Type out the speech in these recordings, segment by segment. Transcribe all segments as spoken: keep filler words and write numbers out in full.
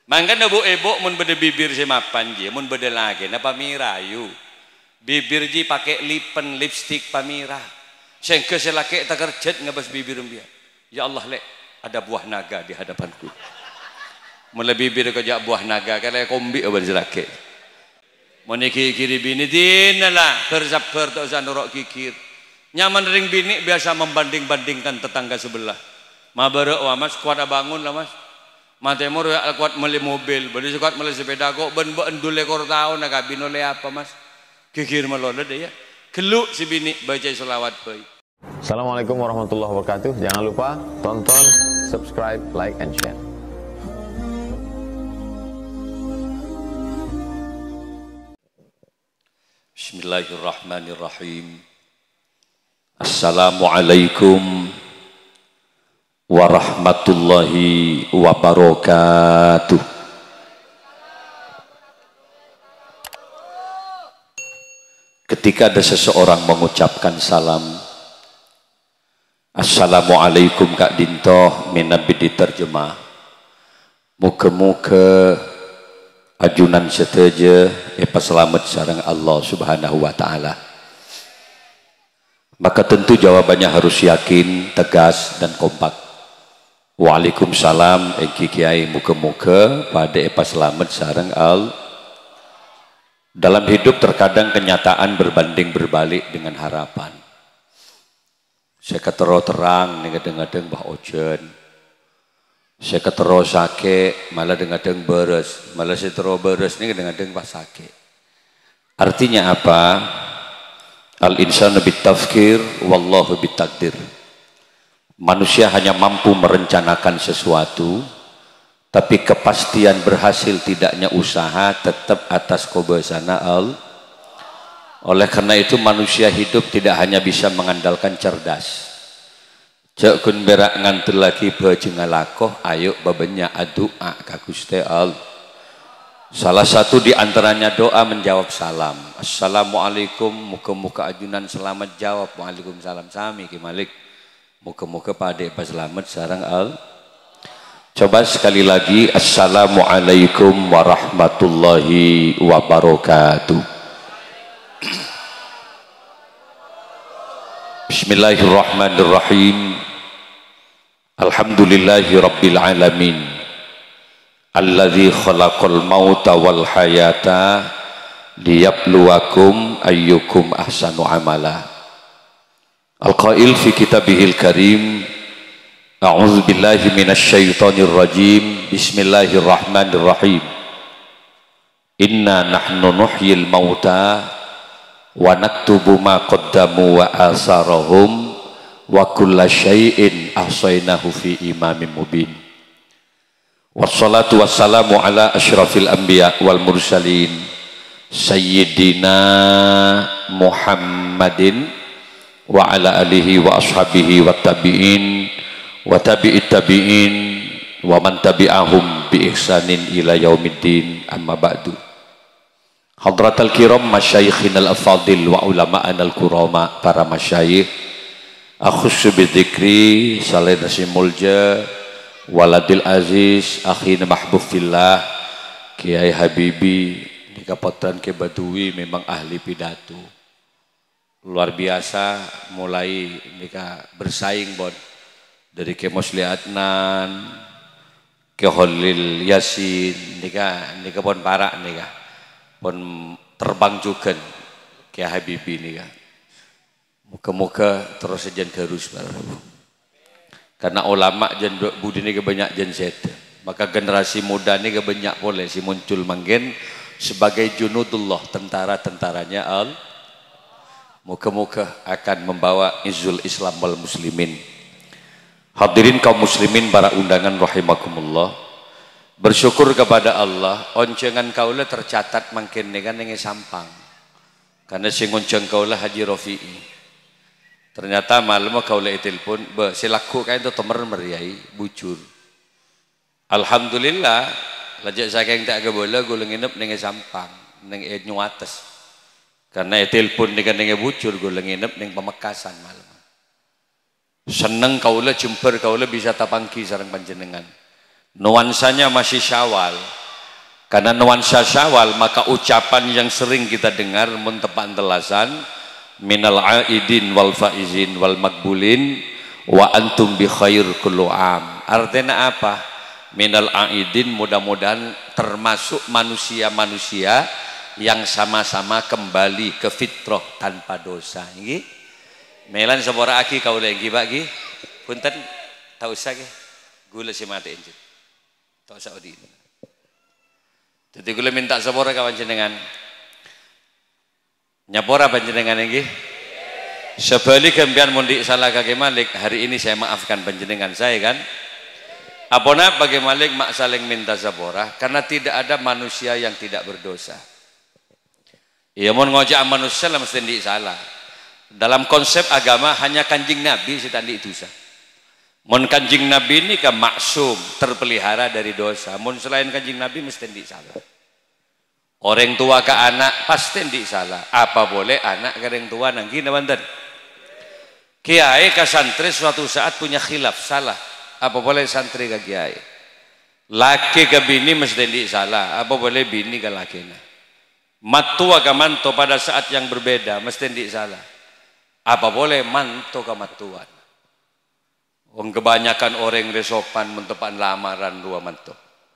Mangkana bu ebo mun bede bibir si mapan ji, mun bede lagi na pamirayu. Bibir ji pakai lipen lipstick pamira. Sengke selake tak kerjet ngebas bibir dia. Ya Allah lek ada buah naga di hadapanku. Mulai bibir kejak buah naga kalau kombi aban selake. Moniki kiri bini dinalah berzapper tak usah norok kikir. Nyaman ring bini biasa membanding-bandingkan tetangga sebelah. Ma barek wah mas kuat bangun lah mas. Matemur ya kuat meli mobil, beli kuat meli sepeda kok ben ben dule kor tahu nak kabin oleh apa mas? Kikir melolot ya. Keluk si bini baca selawat baik. Assalamualaikum warahmatullahi wabarakatuh. Jangan lupa tonton, subscribe, like, and share. Bismillahirrahmanirrahim. Assalamualaikum warahmatullahi wabarakatuh. Ketika ada seseorang mengucapkan salam, Assalamualaikum Kak Dintoh, menabi diterjemah. Muka-muka ajunan seteja epa selamat sareng Allah Subhanahu wa taala. Maka tentu jawabannya harus yakin, tegas dan kompak. Waalaikumsalam engki kiai muka-muka pada epa selamat sareng al. Dalam hidup terkadang kenyataan berbanding berbalik dengan harapan. Saya ketero terang dengadeng-dengadeng bah ojen. Saya ketero sake malah dengadeng beres, malah saya ketero beres nih dengadeng bah sake. Artinya apa? Al insanu bitafkir wallahu bitakdir. Manusia hanya mampu merencanakan sesuatu, tapi kepastian berhasil tidaknya usaha tetap atas kebiasaan Allah. Oleh karena itu manusia hidup tidak hanya bisa mengandalkan cerdas. Cek kun berak ngantul lagi bajengalakoh, ayo babenya doa ka Gusti Allah. Salah satu di antaranya doa menjawab salam. Assalamualaikum, muka-muka ajunan selamat jawab. Waalaikumsalam sami ki Malik. Muka-muka pada epa selamat sareng al. Coba sekali lagi. Assalamualaikum warahmatullahi wabarakatuh. Bismillahirrahmanirrahim. Alhamdulillahi rabbil alamin. Alladzi khalaqal mauta wal hayata liyabluwakum ayyukum ahsanu amala. Al-Qail fi kitabihil karim. A'udzu billahi minasy syaithanir rajim. Bismillahirrahmanirrahim. Inna nahnu nuhyil mauta wa naktubu ma qaddamu wa asarahum wa kulla syai'in ahsaynahu fi imamin mubin. Wassalatu wassalamu ala asyrafil anbiya wal mursalin sayyidina Muhammadin wa ala alihi wa ashabihi wa tabi'in wa tabi'it tabi'in wa man tabi'ahum bi ihsanin ila yaumiddin, amma ba'du. Hadratal kiram masyayikhinal afadil wa ulama'anal kurama, para masyayikh akhussu bidzikri salih nasimulja waladil aziz akhina mahbub fillah Kiai Habibi di Kabupaten Kebadui, memang ahli pidato luar biasa. Mulai nikah bersaing bon dari ke Musli Adnan ke Holil Yasin nikah nikah pon parak nikah pon terbang juga ke Habibi nikah. Muka-muka terus sejen terus karena ulama jen budi ini banyak jen set, maka generasi muda ini banyak boleh si muncul manggen sebagai junudullah, tentara-tentaranya al. Muka-muka akan membawa izul Islam wal muslimin. Hadirin kaum muslimin para undangan rahimakumullah. Bersyukur kepada Allah, oncengan kaula tercatat mangkin dengan nenge sampang. Karena sing onceng kaula Haji Rafi'i. Ternyata malam kaula telepon, "Be, silaku kae itu temer meriai bujur." Alhamdulillah, lajak saking tak ke bola gula nginep nenge sampang, neng e nyuates. Karena telepon dengan dengan bujur gue nginep neng Pamekasan malam. Seneng kaula jemper kaula bisa tapangki sareng panjenengan. Nuansanya masih Syawal. Karena nuansa Syawal, maka ucapan yang sering kita dengar mentepan telasan minal aidin wal faizin wal makbulin wa antum bi khair kullu am. Artinya apa? Minal aidin, mudah-mudahan termasuk manusia-manusia yang sama-sama kembali ke fitrah tanpa dosa. Nggih. Melan sabora aki kau lagi bagi. Punten tak usah ge. Gula si mati enjin. Tak usah odi. Jadi gula minta sabora kawan jenengan. Nyapora panjenengan nggih. Sebalik kembian mundi salah kaki Malik, hari ini saya maafkan panjenengan saya kan. Apona bagi Malik mak saling minta sabora karena tidak ada manusia yang tidak berdosa. Iya mau ngojak manusia lah mesti di salah. Dalam konsep agama hanya kanjing Nabi sih tadi itu sah. Mon kanjing Nabi ini kan maksum, terpelihara dari dosa. Mon selain kanjing Nabi mesti di salah. Orang tua ke anak pasti di salah. Apa boleh anak ke orang tua nanggi nawanten. Kiai ke santri suatu saat punya khilaf salah. Apa boleh santri ke kiai? Laki ke bini mesti di salah. Apa boleh bini ke laki? Matua ke manto pada saat yang berbeda mesti di salah. Apa boleh manto ke matuan? Wong kebanyakan orang resopan mentepan lamaran dua manto.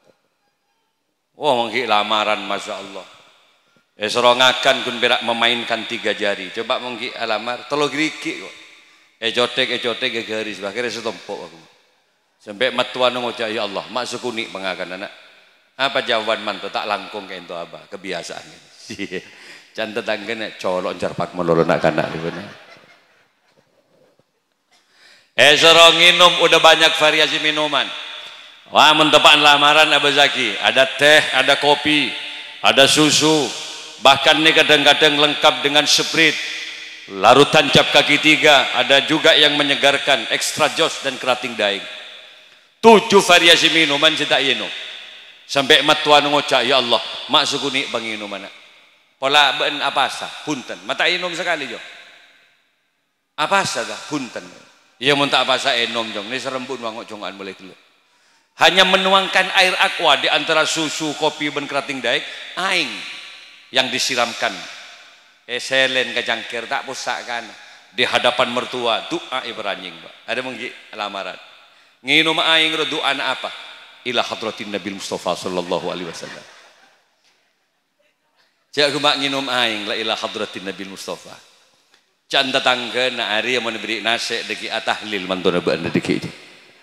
Oh mengki lamaran masya Allah. Eh serongakan kun berak memainkan tiga jari. Coba mengki alamar telo griki kok. Eh jotek eh jotek eh garis akhirnya setompok aku. Sampai matuan ngucap ya Allah mak sukuni pengakan anak. Apa jawaban manto tak langkung ke ento apa kebiasaan ini. Cantet tanggane colok jarpak melolo nak kanak di mana. Eh serong minum udah banyak variasi minuman. Wah mentepan lamaran Abu Zaki, ada teh, ada kopi, ada susu, bahkan nih kadang-kadang lengkap dengan sprite, larutan cap kaki tiga, ada juga yang menyegarkan extra jos dan kerating daing. Tujuh variasi minuman kita minum. Sampai matuan ngocak ya Allah, mak sukuni banginum mana? Pola ben apa sah? Punten. Mata minum sekali jo. Apa sah dah? Punten. Ia muntah apa sah enom jong. Ini serembun wangok jongan boleh keluar. Hanya menuangkan air aqua di antara susu, kopi, ben kerating daik, aing yang disiramkan. Eselen kejangkir tak pusakkan di hadapan mertua doa ibranying. Ada mungkin lamaran. Nginum aing doa apa? Ila hadratin Nabi Mustafa sallallahu alaihi wasallam. Cak mak nginum aing la ila hadratin Nabi Mustafa. Can tetangga na ari yang memberi nasi deki atahlil mantuna ba'na deki itu.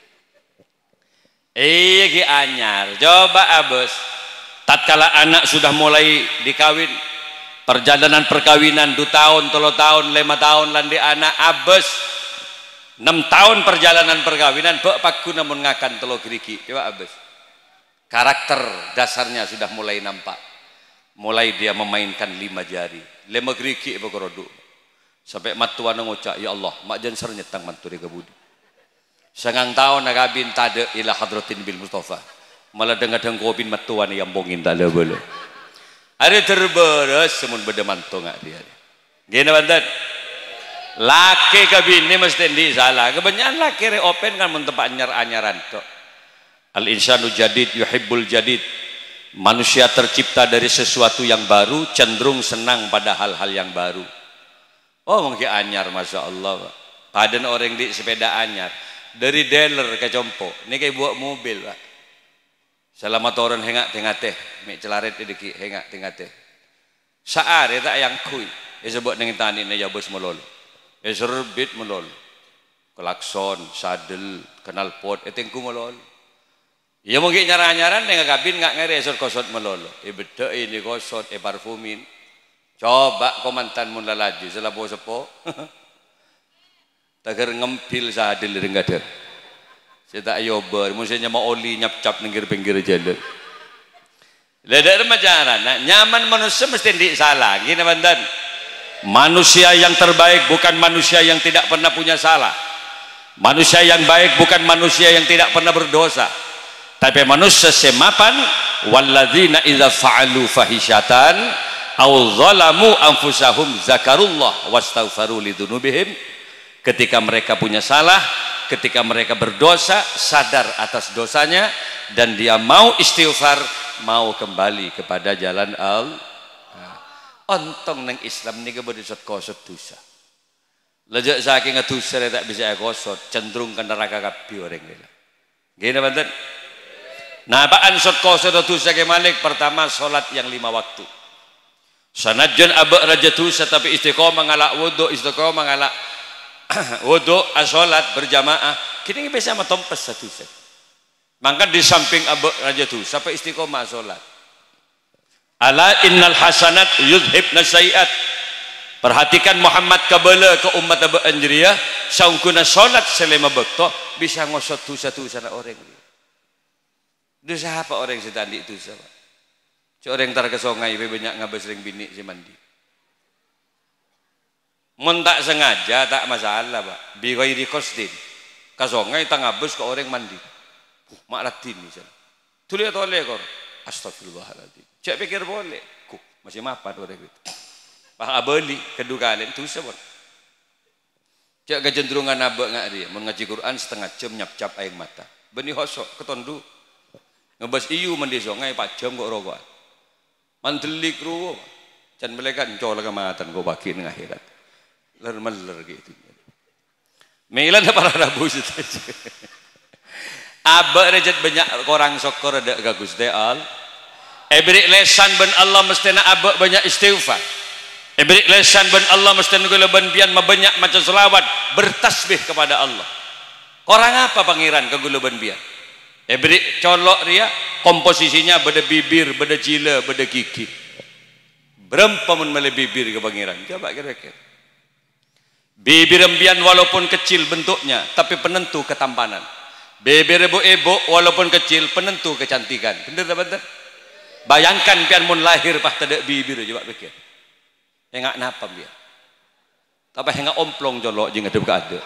Iya ki anyar. Coba abus. Tatkala anak sudah mulai dikawin, perjalanan perkawinan dua tahun, tiga tahun, lima tahun landi anak abus. enam tahun perjalanan perkawinan bak paku namun ngakan telo geriki. Coba abus. Karakter dasarnya sudah mulai nampak. Mulai dia memainkan lima jari. Lima geriki bekeroduk. Sampai matuan ngucap ya Allah mak jan ser nyetang manturi kabudi sangang tahun nagabin tade ila hadratin bil Mustafa malah dengadeng kobin matuan yang bongin tade boleh ada terberes semun beda mantu ngak dia gini banten laki kabin ini mesti di salah kebanyakan laki re open kan mentempat anyar-anyaran tok al insanu jadid yuhibbul jadid manusia tercipta dari sesuatu yang baru cenderung senang pada hal-hal yang baru. Oh mungkin anyar masya Allah. Padan orang di sepeda anyar dari dealer ke compo. Ini kayak buat mobil pak. Selamat orang hengak tengah teh, mek celaret edeki hengak tengah teh. Saar tak yang kui. Ya sebut dengan tani ni jabus melol. Ya serbit melol. Klakson, sadel, kenal pot, etengku melol. Ya mungkin nyaran-nyaran dengan kabin nggak ngeri esor kosot melol. Eh beda ini kosot, eh parfumin. Coba komantan mun lalaju selapo sepo. Tagar ngempil sadil rengader. Saya tak yober, musuhnya mau oli nyap-cap pinggir-pinggir jalan. Leda remajaran, nah, nyaman manusia mesti di salah. Gini bandan. Manusia yang terbaik bukan manusia yang tidak pernah punya salah. Manusia yang baik bukan manusia yang tidak pernah berdosa. Tapi manusia semapan walladzina idza fa'alu fahishatan aw zalamu anfusahum zakarullah wastaghfaru lidzunubihim. Ketika mereka punya salah, ketika mereka berdosa, sadar atas dosanya dan dia mau istighfar, mau kembali kepada jalan Allah. Ontong nang Islam ni kepada kosot dosa. Lejak saking dosa tak bisa kosot, cenderung ke neraka kabeh orang ni. Gini banten. Nah, apaan sot kosot dosa ke malik? Pertama solat yang lima waktu. Sanajan abak raja dosa tapi istiqomah ngalak wudu, istiqomah ngalak wudu, asolat berjamaah. Kini bisa matompes satu set. Maka di samping abak raja dosa sampai istiqomah solat. Ala innal hasanat yudhibna sayiat. Perhatikan Muhammad kabala ke umat abak anjriyah saungkuna solat selama bekto bisa ngosot dosa-dosa orang. Dosa apa orang yang setandi dosa? Orang tar ke sungai banyak ngabas ring bini si mandi. Mun tak sengaja tak masalah, Pak. Bi ghairi qasdin. Ke sungai tak ngabas ke orang mandi. Uh, maklatin misalnya. Tulis toleh kor. Astagfirullahaladzim. Cek pikir boleh. Kuk, masih mapan orang itu. Pak abeli kedua kali itu sebut. Cek kecenderungan abek ngak dia. Mengaji Quran setengah jam nyap-cap air mata. Beni hosok ketondu. Ngebas iyu mandi sungai empat jam kok rokok. Mantelik ruwo. Can melekan colak kematan kau baki dengan akhirat. Ler-meler gitu. Melan para rabu itu. Abek rejat banyak orang sokor ada gagus deal. Ebrik lesan ben Allah mesti nak abek banyak istighfar. Ebrik lesan ben Allah mesti nak gula bian banyak macam selawat bertasbih kepada Allah. Orang apa pangeran ke gula bian? Ebrik colok dia komposisinya beda bibir, beda jila, beda gigi. Berapa mun mele bibir ke pangeran? Coba kira-kira. Bibir embian walaupun kecil bentuknya tapi penentu ketampanan. Bibir ibu-ibu walaupun kecil penentu kecantikan. Bener tak bener? Bayangkan pian mun lahir pah tidak bibir, coba pikir. Hengak napa biar? Tapi hengak omplong jolok jeung ada ada.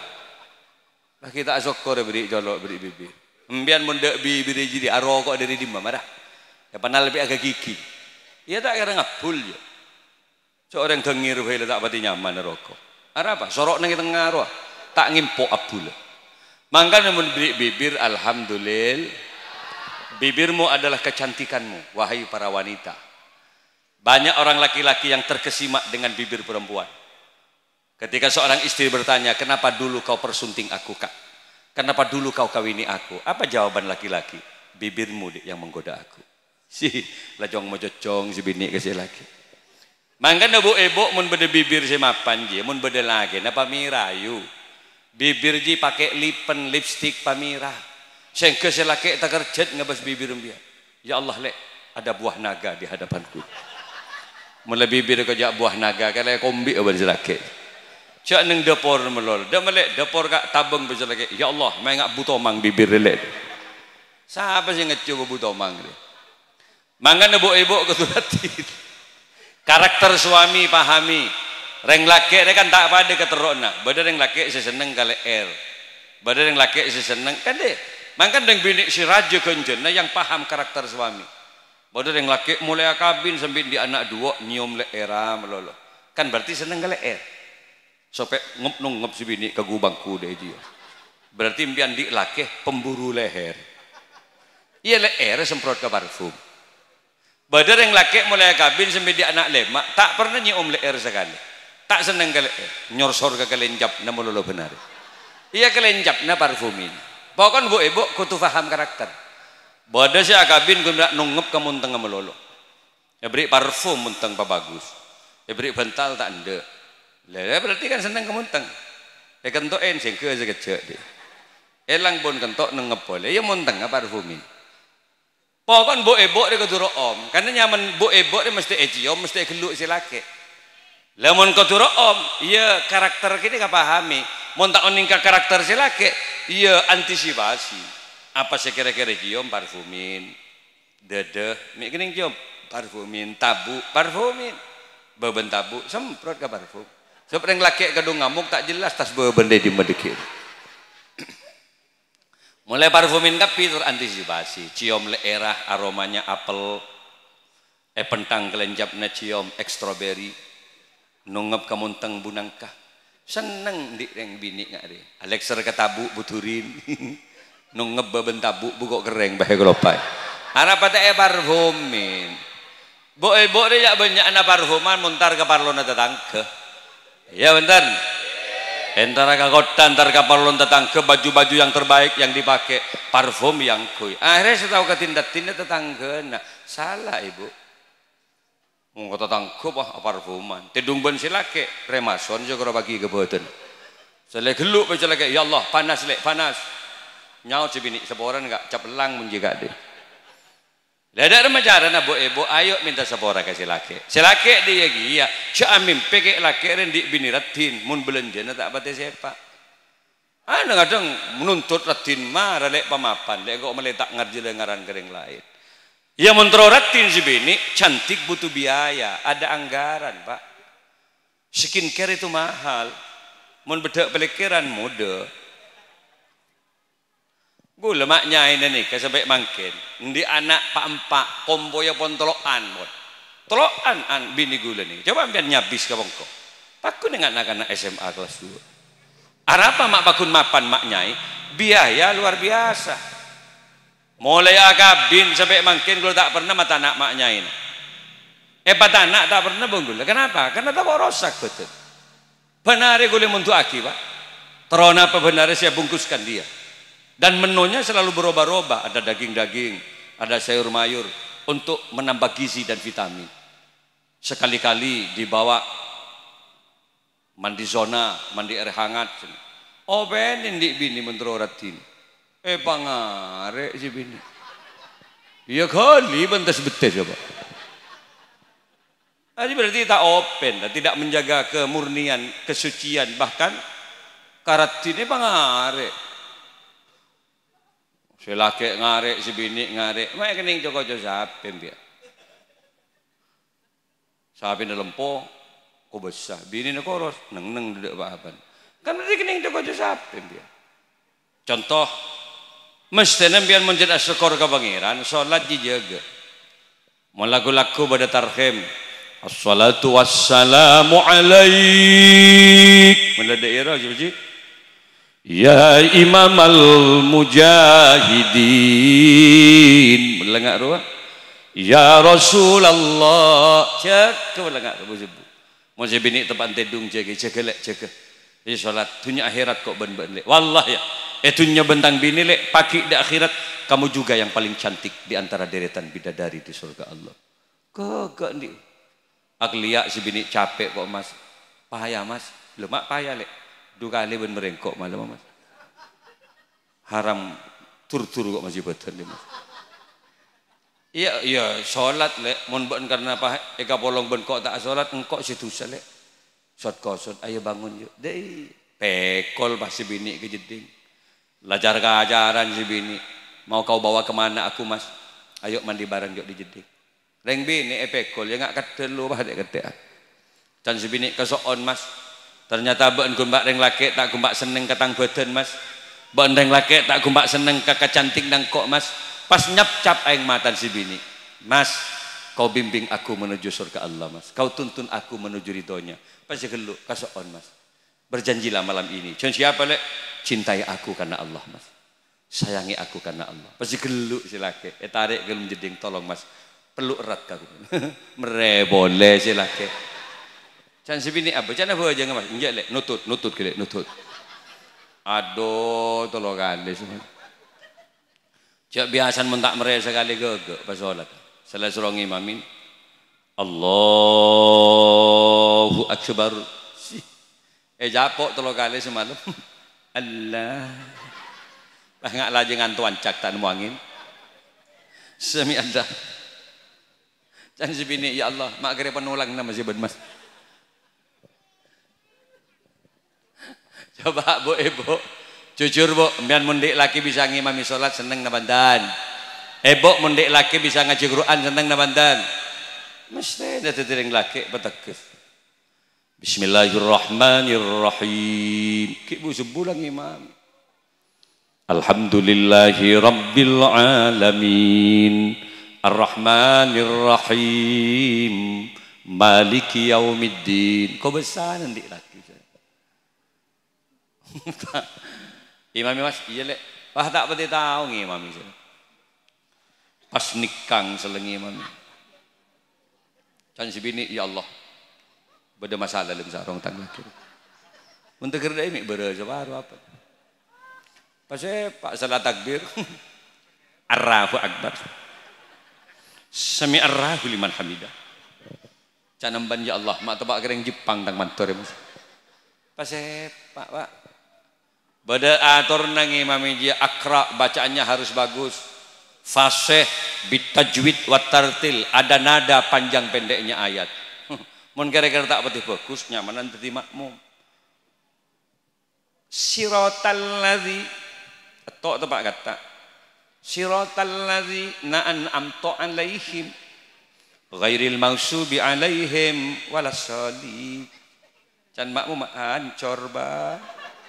Lah kita syukur beri jolok beri bibir. Embian mun dek bibir jadi arokok dari dimma marah. Ya panal lebih agak gigi. Iya tak kira ngabul ya. Seorang dengir bae tak pati nyaman rokok. Ara apa? Sorok nang tengah roh. Tak ngimpo abul. Mangkane mun beri bibir alhamdulillah. Bibirmu adalah kecantikanmu, wahai para wanita. Banyak orang laki-laki yang terkesimak dengan bibir perempuan. Ketika seorang istri bertanya, kenapa dulu kau persunting aku, Kak? Kenapa dulu kau kawini aku? Apa jawaban laki-laki? Bibirmu yang menggoda aku. Si lajong mojocong si bini ke si laki. Mangkan bu ibu mun beda bibir si mapan je, mun beda lagi napa mirayu. Bibir ji pakai lipen lipstick pamira. Sengke si laki tak kerjet ngebas bibir dia. Ya Allah lek, ada buah naga di hadapanku. Mulai bibir kejak buah naga kalau kombi aban si laki. Cak neng dapur melol, dah melek dapur kak tabung besi laki. Ya Allah, main ngak butomang bibir lek. Siapa sih ngecoba butomang dia? Mangan ibu-ibu keturati. Karakter suami pahami. Reng laki dia kan tak pada keterokna. Bada reng laki seseneng kali air. Bada reng laki seseneng kan deh. Mangkan deng bini si raja kenjen, nah yang paham karakter suami. Bodoh yang laki mulai kabin sampai di anak dua nyium le era melolo. Kan berarti seneng gale er. Sampai ngep nung ngep si bini ke gubangku deh dia. Berarti impian di laki pemburu leher. Iya le er semprot ke parfum. Bodoh yang laki mulai kabin sampai di anak lema tak pernah nyium le er sekali. Tak seneng gale er. Nyorsor ke kelenjap na melolo benar. Iya kelenjap na parfumin. Pokoknya bu ibu kutu faham karakter. Bodoh si akabin gue nak nungep kamu tengah melolo. Ya beri parfum munteng pa bagus. Ya beri bental tak ande. Lah berarti kan seneng kamu teng. Ya kentoen sing ke sekecek deh. Elang pun kentok nungep boleh. Ya munteng apa parfumin. Pokoknya bu ibu dia keturu om. Karena nyaman bu ibu dia mesti eciom mesti geluk si laki. Lamun keturu om, iya karakter kita gak pahami. Mau tak meningkat karakter si laki, iya antisipasi. Apa sih kira-kira cium parfumin, dede, mungkin cium parfumin, tabu, parfumin, beban tabu, semprot ke parfum. Seperti yang laki kadung ngamuk tak jelas tas beban dia di medikir. Mulai parfumin kapi terantisipasi, cium leerah aromanya apel, eh pentang kelenjapnya cium strawberry. Nungep kamunteng bunangkah seneng di reng bini ngak deh Alexer ketabu buturin nungep beben tabu bukok kereng bahe kelopai Harap pada e parfumin. Bo e bo dia banyak na parfuman muntar ke parlon tetangga. Ya bentar. Entar ke kota, entar ke parlon tetangga baju-baju yang terbaik yang dipakai, parfum yang kui. Akhirnya saya tahu ketindak-tindak tetangga. Nah, salah ibu. Mau tetangga bah parfuman. Tidung ben silake remason juga bagi kebuatan. Selek geluk baca lagi. Ya Allah panas lek panas. Nyaut si bini seporan enggak capelang menjaga dia. Ada remaja na bo ebo ayo minta sepora ke silake. Silake dia gia. Ciamim peke lake rendik bini ratin mun belanja na tak bate siapa. Ada kadang menuntut ratin marah lek pamapan lek kok meletak ngarji lengaran kering lain. Ya mentro ratin si bini cantik butuh biaya, ada anggaran pak. Skincare itu mahal. Mun bedak pelikiran muda. Gue lemaknya ini nih, kesebek mangkin. Di anak pak empak, komboya pun tolokan pun. Tolokan an bini gue nih. Coba ambil nyabis ke bongko. Pakun dengan anak-anak S M A kelas dua. Arapa mak pakun mapan mak nyai, biaya luar biasa. Mulai akabin sampai mangkin gue tak pernah mata anak mak nyai. Eh pat anak tak pernah bonggul. Kenapa? Karena tak mau rosak betul. Benar gue untuk aki pak. Terona apa benar saya bungkuskan dia. Dan menunya selalu berubah-ubah, ada daging-daging, ada sayur mayur untuk menambah gizi dan vitamin. Sekali-kali dibawa mandi zona, mandi air hangat. Oh benin di bini mentero ratin. Eh pangare si bini. Iya kali bentas betes coba. Jadi berarti tak open, tidak menjaga kemurnian, kesucian, bahkan karatine pangare. Selake ngarek si bini ngarek, mak kening joko-joko sapem dia. Sapem dalam po, ko besar. Bini nak koros, neng neng duduk bahaban. Kan berarti kening joko-joko sapem dia. Contoh, mesti nampian menjadi syukur ke pangeran, solat dijaga. Melaku-laku pada tarhim. Assalatu wassalamu alaik. Mula daerah je ya imam al-mujahidin melengak ruah ya Rasulullah cek melengak ruah sebu mau bini tempat tedung jaga jaga lek jaga ini sholat dunia akhirat kok ben-ben lek wallah ya eh dunia bentang bini lek pagi di akhirat kamu juga yang paling cantik di antara deretan bidadari di surga Allah kok kok ni akliak si bini capek kok mas payah mas lemak payah lek dua kali ben merengkok malam mas haram tur-tur kok masih betul mas iya iya sholat lek mun ben karena apa eka polong ben kok tak sholat engkok situ lek shot kosot ayo bangun yuk deh pekol pasti bini ke jeding lajar keajaran si bini mau kau bawa kemana aku mas ayo mandi bareng yuk di jeding reng bini e pekol ya nggak kadelu bah dek ketek dan si bini kesoon mas. Ternyata ben gumbak reng laki tak gumbak seneng ketang badan mas. Ben reng laki tak gumbak seneng kakak cantik nang kok mas. Pas nyap cap aing matan si bini. Mas, kau bimbing aku menuju surga Allah mas. Kau tuntun aku menuju ridhonya. Pas geluk kasoon mas. Berjanjilah malam ini. Jangan siapa lek cintai aku karena Allah mas. Sayangi aku karena Allah. Pas geluk si laki. Eh tarik gelum jeding tolong mas. Peluk erat aku. Mere boleh si laki. Can si bini apa? Can apa aja mas? Enggak lek, nutut, nutut kele, nutut. Aduh, tolong kali semua. Cak biasa mentak mereka sekali gege pas sholat. Setelah surong imamin, Allahu Akbar. Eh japok tolong kali semalam. Allah. Lah ngak lagi ngantuan cak tak nemu angin. Semi ada. Can si bini ya Allah, mak kira penulang nama si ben mas. Coba bu ibu jujur bu mbian mundik laki bisa ngimami sholat seneng nabandan ibu mundik laki bisa ngaji Quran seneng nabandan mesti ada tering laki petekes Bismillahirrahmanirrahim kibu sebulan imam Alhamdulillahi Rabbil Alamin Ar-Rahmanirrahim Maliki Yaumiddin kau besar nanti laki imam mas iya lek wah tak pati tahu nih imam itu pas nikang selengi mami. Can si bini ya Allah. Beda masalah lem sarong tang laki. Mun teu keur deui mi beureu sabaru apa. Pas Pak salat takbir. Allahu akbar. Sami Allahu liman hamidah. Canamban ya Allah, mak tebak kereng Jepang tang mantor ya. Pas Pak Pak. Bada atur nang imam dia akra bacaannya harus bagus. Fasih bitajwid wa tartil, ada nada panjang pendeknya ayat. Mun kira-kira tak betih bagus nyamanan dadi makmum. Siratal ladzi tok tepak kata. Siratal ladzi na'an'amtu 'alaihim ghairil maghsubi 'alaihim walassalin. Can makmum hancur ba.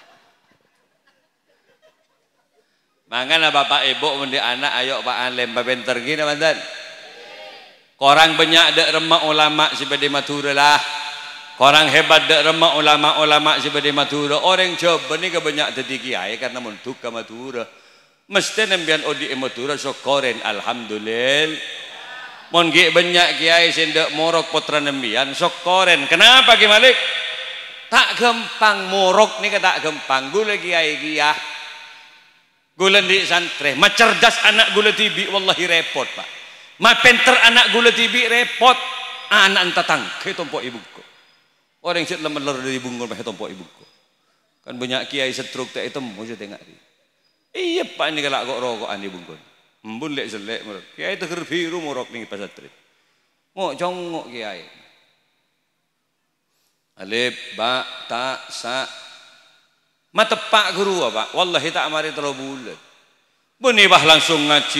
Mangana bapak ibu mundi anak ayo Pak Alim babenter gini mantan. Korang banyak dek remak ulama sebagai Madura lah. Korang hebat dek remak ulama-ulama sebagai Madura. Orang coba ni kebanyak jadi kiai karena mentuk ke Madura. Mesti nembian odi Madura syukurin alhamdulillah. Mon gi banyak kiai sendek morok putra nembian syukurin. Kenapa Ki Malik? Tak gampang morok ni tak gampang. Gula kiai kiai. Gula di santri, ma cerdas anak gula tibi, wallahi repot Pak. Ma penter anak gula tibi repot, anak tatang, kayak tompok ibuku. Orang yang lemah lemah dari bungkul, kayak tompok ibuku. Kan banyak kiai setruk tak itu, mau saya tengok. Iya Pak ini kalau kok rokokan di bungkul, embun lek selek, kiai itu kerbiru morok nih pas santri. Mau jongok kiai. Alif, ba, ta, sa. Mata pak guru apa? Wallahi tak mari terlalu bulat. Bunibah langsung ngaji.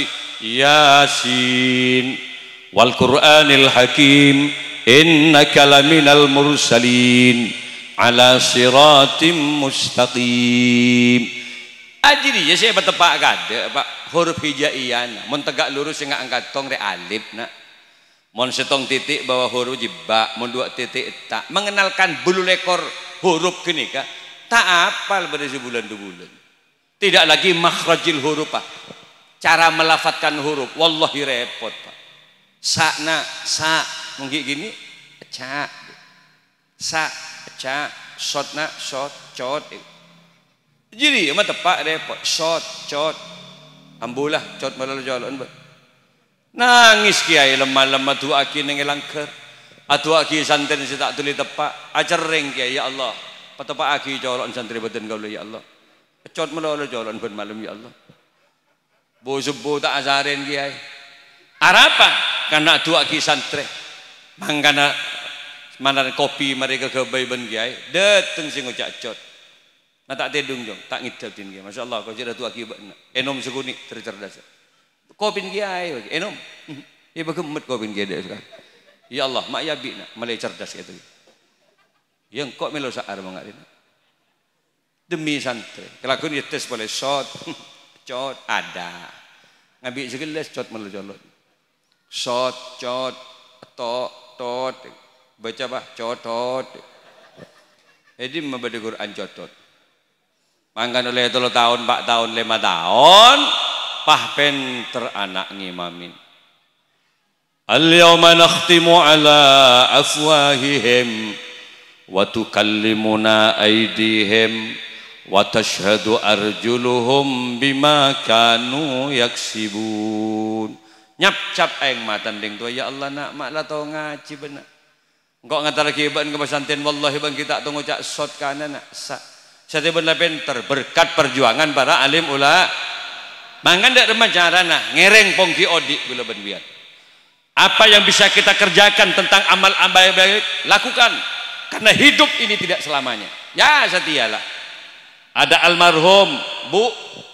Yasin wal Qur'anil Hakim innaka laminal mursalin ala siratim mustaqim. Aji dia saya bertepak kada Pak huruf hijaiyana. Mun tegak lurus enggak angkat tong re alif nak. Mun setong titik bawah huruf jibak, mun dua titik tak. Mengenalkan bulu lekor huruf gini kah? Tak apal pada sebulan dua bulan. Tidak lagi makhrajil huruf Pak. Cara melafatkan huruf. Wallahi repot Pak. Sa na sa mungkin gini. Ca. Sa ca. Sot na sot cot. Jadi mah tepak repot. Sot cot. Ambulah cot malah jalan. Nangis kiai lemah-lemah tu aki nengelangker. Atu aki santen si tak tuli tepak. Acereng kiai ya Allah. Patapa aki colon santri badan kau ya Allah. Cot melolo colon ben malam ya Allah. Bo subuh tak azarin kiai. Arapa karena tu aki santri. Mangkana mana kopi mereka ke ben kiai. Dateng sing ngocak cot. Nah tak tedung dong, tak ngidatin kiai. Masya-Allah kau jadi tu aki benar. Enom seguni tercerdas. Kopin kiai, enom. Ya bagemet kopin kiai dah sekarang. Ya Allah, mak ya bi nak, malai cerdas gitu. Yang kok melo saar mengarin demi santri kelakon ya tes boleh shot cot ada ngambil segelas cot melo jolot shot cot to tot baca bah cotot jadi membaca Quran cotot mangkan oleh tolo tahun pak tahun lima tahun pah pen teranak ngimamin al-yawma nakhtimu ala afwahihim wa tukallimuna aydihim wa tashhadu arjuluhum bima kanu yaksibun. Nyap cap aing matan ding tua ya Allah nak mak la tau ngaji benar. Engkau ngantar kiban ke pesantren wallahi bang kita tunggu cak sot kanan nak sa. Sate benar pinter berkat perjuangan para alim ula. Mangkan dak remaja nah ngereng pongki odik gula ben biar. Apa yang bisa kita kerjakan tentang amal-amal baik lakukan. Karena hidup ini tidak selamanya. Ya setialah. Ada almarhum Bu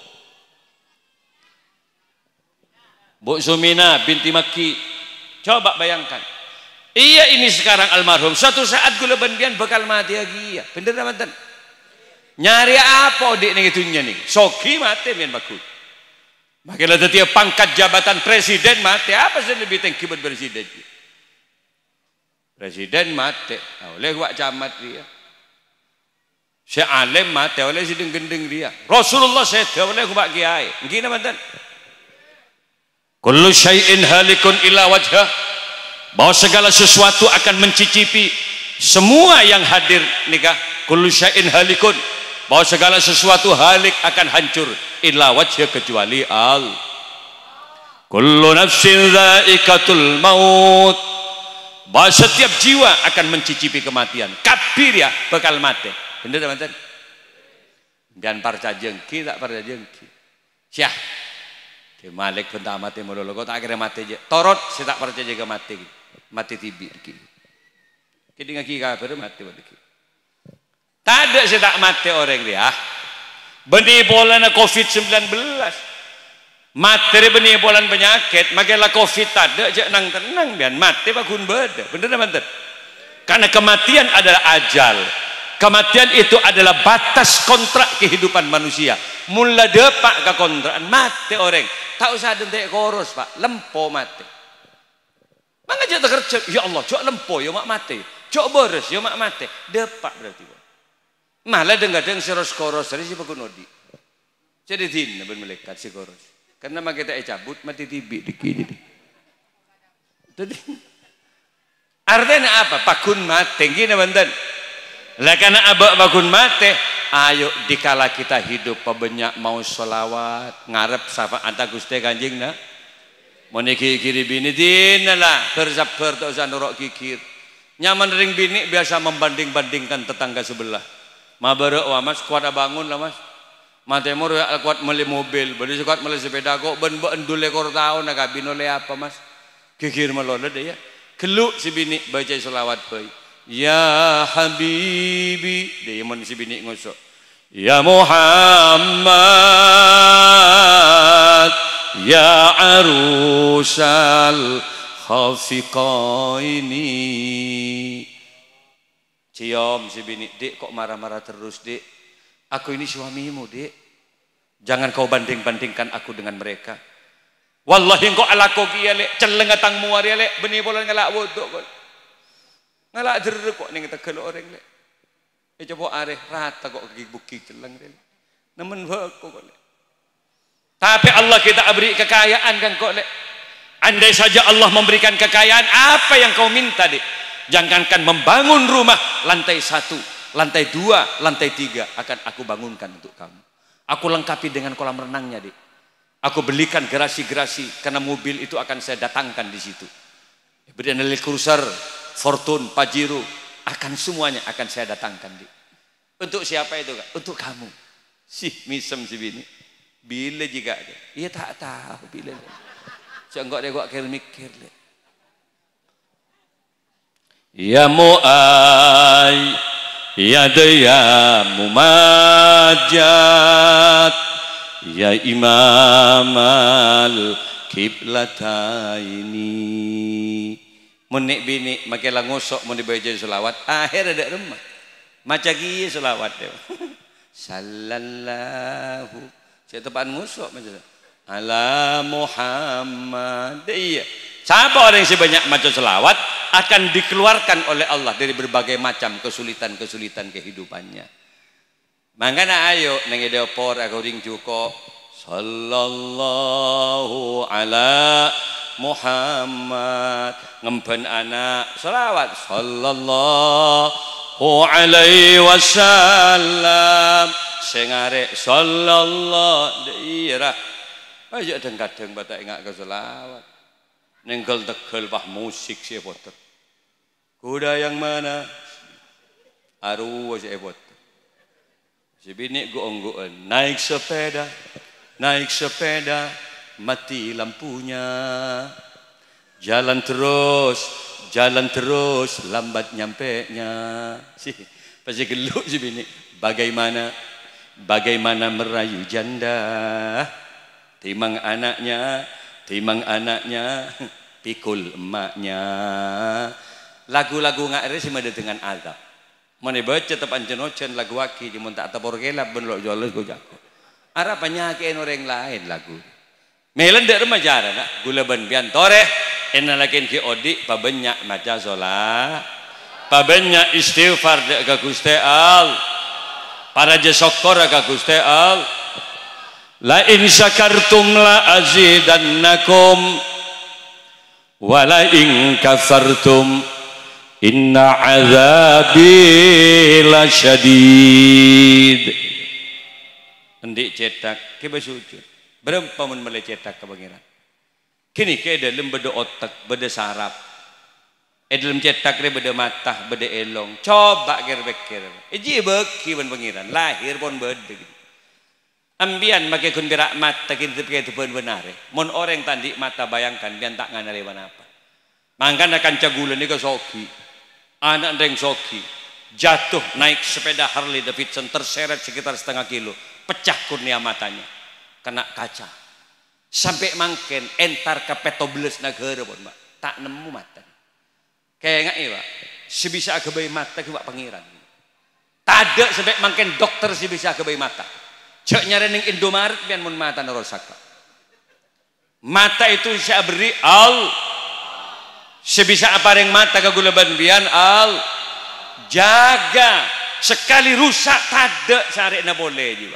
Bu Sumina binti Maki. Coba bayangkan. Iya ini sekarang almarhum. Suatu saat gula bandian bakal mati lagi ya. Bener mantan. Nyari apa dik ning itunya nih? Soki mati bian bagus. Makilah dia pangkat jabatan presiden mati. Apa sih lebih tinggi buat presiden? Presiden mati, oleh wak camat dia. Syekh alim mati oleh sideng gendeng dia. Rasulullah saya oleh wak kiai. Gini mantan. kullu syai'in halikun illa wajhah, bahwa segala sesuatu akan mencicipi semua yang hadir nikah. Kullu syai'in halikun, bahwa segala sesuatu halik akan hancur illa wajhah, kecuali al. Kullu nafsin dha'iqatul maut, bahwa setiap jiwa akan mencicipi kematian. Kabir ya bakal mati. Bener teman-teman? Dan parca jengki tak parca jengki. Syah. Ke Malik bentah mati mulu kok tak kira mati aja. Torot saya tak percaya juga mati. Mati tibi iki. Ki ngaki kafir mati iki. Tak ada saya tak mati orang dia. Benih polana covid sembilan belas. Materi benih polan penyakit, makanya covid tak ada aja nang tenang biar mati bakun beda. Bener teman-teman? Karena kematian adalah ajal. Kematian itu adalah batas kontrak kehidupan manusia. Mula depak ke kontrakan mati orang. Tak usah dentek koros pak, lempo mati. Maka jatuh kerja, ya Allah, cok lempo, ya mak mati. Cok boros, ya mak mati. Depak berarti. Malah dengar-dengar seros koros, dari si pegunodi. Jadi din, ben melekat si koros. Karena mak kita cabut mati tibi dikit. Jadi artinya apa? Pakun mati, gini benten. Lah karena abak bakun mati, ayo dikala kita hidup pabanyak mau sholawat ngarep syafaat Gusti Kanjeng na mau kiri bini dinalah bersabar tak usah nurok kikir nyaman ring bini biasa membanding-bandingkan tetangga sebelah mabara wah mas kuat bangun lah mas matemur ya kuat meli mobil beli kuat meli sepeda kok ben ben dule kor tahun nak binole apa mas kikir melole deh ya geluk si bini baca sholawat bae ya habibi dia mun si bini ngosok ya Muhammad ya arusal khafiqaini cium si bini dek kok marah-marah terus dek aku ini suamimu dek jangan kau banding-bandingkan aku dengan mereka wallahi kau alako kia lek celeng atang muar ya lek beni bolan ngalak wuduk kok ngalak jeruk kok ning tegel orang lek e coba areh rata kok kaki buki celeng lek nemen kok lek tapi Allah kita beri kekayaan kan kok lek andai saja Allah memberikan kekayaan apa yang kau minta dek jangankan membangun rumah lantai satu lantai dua lantai tiga akan aku bangunkan untuk kamu aku lengkapi dengan kolam renangnya dek aku belikan gerasi-gerasi karena mobil itu akan saya datangkan di situ beri Land Cruiser Fortune, Pajero akan semuanya akan saya datangkan di. Untuk siapa itu kak? Untuk kamu. Sih misem si bini. Bila juga dia. Iya tak tahu bila. Jangan dia gua kira mikir le. Ya mu'ay ya daya mumajat ya imamal kiblataini. Menik bini makilah ngosok mau dibaca selawat akhir ada rumah macam gini selawat dia sallallahu saya tepan ngosok macam ala Muhammad iya siapa orang yang sebanyak macam selawat akan dikeluarkan oleh Allah dari berbagai macam kesulitan-kesulitan kehidupannya makanya ayo nengi deopor aku ring cukup sallallahu ala Muhammad ngemben anak selawat sallallahu alaihi wasallam sengare sallallahu daerah aja kadang-kadang batak ingat ke selawat nengkel tegel pah musik sih foto kuda yang mana aru aja foto si bini goong-goong naik sepeda naik sepeda mati lampunya jalan terus jalan terus lambat nyampe nya sih pasti geluk sih bini bagaimana bagaimana merayu janda timang anaknya timang anaknya pikul emaknya lagu-lagu ngak sih ada dengan azab mana baca tepan jenocen lagu waki di tak tapor gelap benlok jolos gue jago arah penyakitin orang lain lagu Melan dek remaja nak gula ban biantore enalakin ki odi pabanyak maca sholat pabanyak istighfar dek ka Gusti al para je syukur ka Gusti al La in syakartum la azidannakum wa la in kafartum inna azabi lasyadid. Hendik cetak ke bersujud berapa mun mulai cetak ke pangeran kini ke dalam beda otak beda saraf eh dalam cetak re beda mata beda elong coba kira pikir iji beki ban pangeran lahir pun beda ambian make kun gerak mata kita itu pun benar mon orang tadi mata bayangkan bian tak nganari apa mangkan akan cagulan ni ke soki anak deng soki jatuh naik sepeda Harley Davidson terseret sekitar setengah kilo pecah kurnia matanya kena kaca sampai mangken entar ke petobles negara pun mbak tak nemu mata kayak nggak ya si bisa kebayi mata ke pak pangeran tak ada sampai mangken dokter si bisa kebayi mata cek nyari neng Indomaret biar mun mata nerosaka mata itu saya beri al sebisa apa yang mata kegulaban bian al jaga sekali rusak tade sari na boleh juga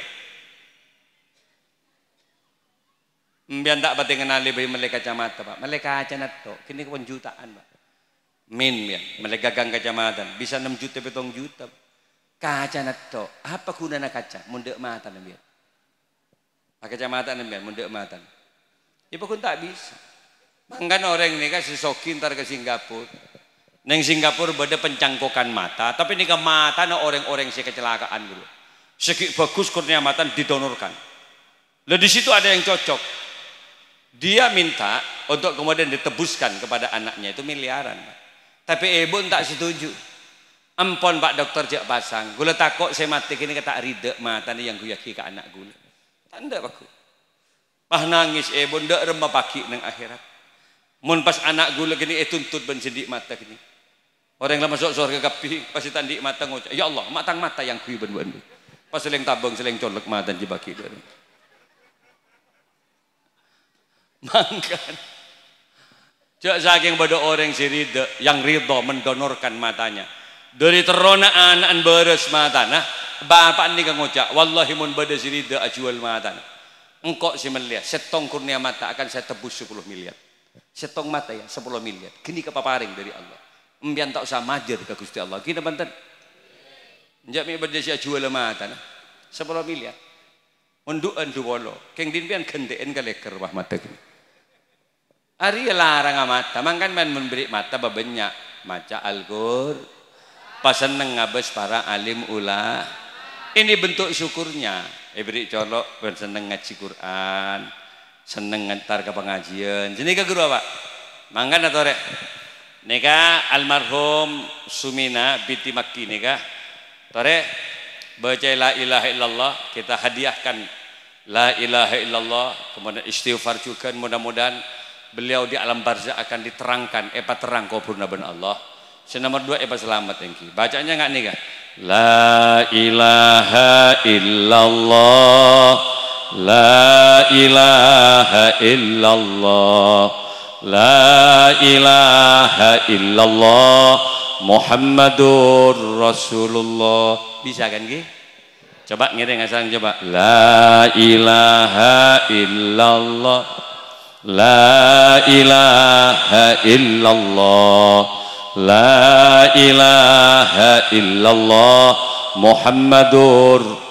bian tak pati kenali bagi melek kacamata pak melek kacamata kini pun jutaan pak min bian melek gagang kacamata bisa enam juta petong juta kacamata apa gunanya kaca mundek mata bian pakai kacamata bian mundek mata ibu pun tak bisa. Mangkan orang ini kan sesoki ntar ke Singapura. Neng Singapura beda pencangkokan mata, tapi ini ke mata na orang-orang si kecelakaan dulu. Segi bagus kurnia mata didonorkan. Lalu di situ ada yang cocok. Dia minta untuk kemudian ditebuskan kepada anaknya itu miliaran. Tapi ibu tak setuju. Ampun Pak Dokter jak pasang. Gula takut saya mati kini kata ridek mata ni yang kuyaki ke anak gula. Tanda aku. Pah nangis ibu ndak remah pagi nang akhirat. Mun pas anak gula gini eh tuntut ben sedik mata gini orang lama masuk surga kapi pasti tandik mata ngucap ya Allah matang mata yang kui ben ben pas seleng tabung seleng colek mata dibaki dari mangkan cak saking pada orang si ridho yang ridho mendonorkan matanya dari terona anak beres mata nah bapak ini ngucap wallahi mun bada si ridho ajual mata engkau si melihat setong kurnia mata akan saya tebus sepuluh miliar setong mata ya sepuluh miliar kini kepaparing dari Allah embian tak usah majer ke Gusti Allah kini banten njak mi berdaya jual mata nah sepuluh miliar unduan duwolo keng dinpian gendeen ke leker wah mata kini ari larang mata mangkan men memberi mata babanyak maca Al-Qur paseneng ngabes para alim ula ini bentuk syukurnya ibri colok seneng ngaji Quran seneng ngantar ke pengajian jadi ke guru apa mangkan atau rek neka almarhum Sumina binti Makki neka tore baca la ilaha illallah kita hadiahkan la ilaha illallah kemudian istighfar juga mudah-mudahan beliau di alam barzah akan diterangkan epa terang kuburna ben Allah senomor dua epa selamat engki bacanya nggak nih kah la ilaha illallah La ilaha illallah La ilaha illallah Muhammadur Rasulullah bisa kan Ki? Coba ngiring asal coba La ilaha illallah La ilaha illallah La ilaha illallah Muhammadur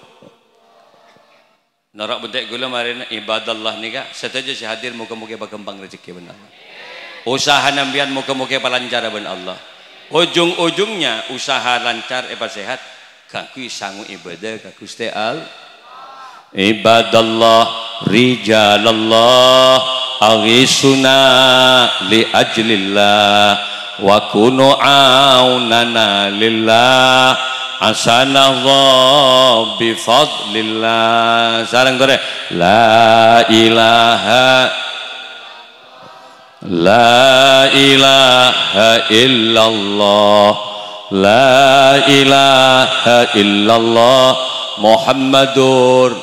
Norak bentek gula marina ibadallah nika setuju si hadir muka-muka berkembang rezeki benar. Usaha nambian muka-muka palancar ben Allah. Ujung-ujungnya usaha lancar epa sehat kaku sangu ibadah kaku Gusti al ibadallah rijalallah aghisuna li ajlillah wa kunu aunana lillah asanallah bifadlillah sarang tore la ilaha la ilaha illallah la ilaha illallah Muhammadur